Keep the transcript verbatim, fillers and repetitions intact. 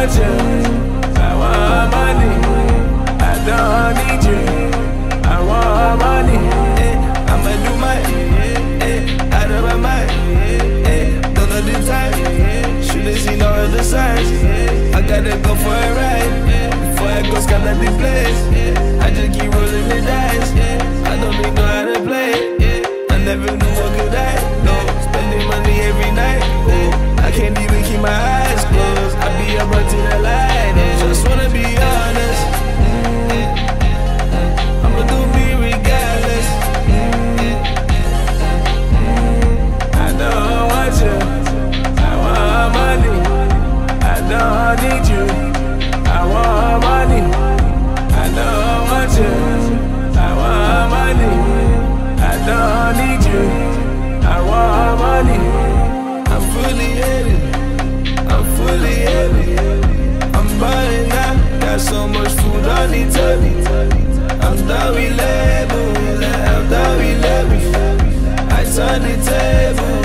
want you, I want money. I don't need you, I want money. eh, I'ma do my, eh, out of my mind, eh, don't know the time, should've seen all of the signs. I gotta go for a ride, before I go scan the place. I just keep rolling the dice, I don't even know how to play. I never knew what could I, no, spending money every night. I can't even keep my eyes closed, I be up until the light. Just wanna be honest, I'ma do me regardless. I don't want you, I want money. I don't need you, I want money. I don't want you, I want money. I don't need you, I want money. I'm fully headed, I'm fully headed. I'm buying now, got so much food on the table. I'm down we level, I'm down we level. I turn the table.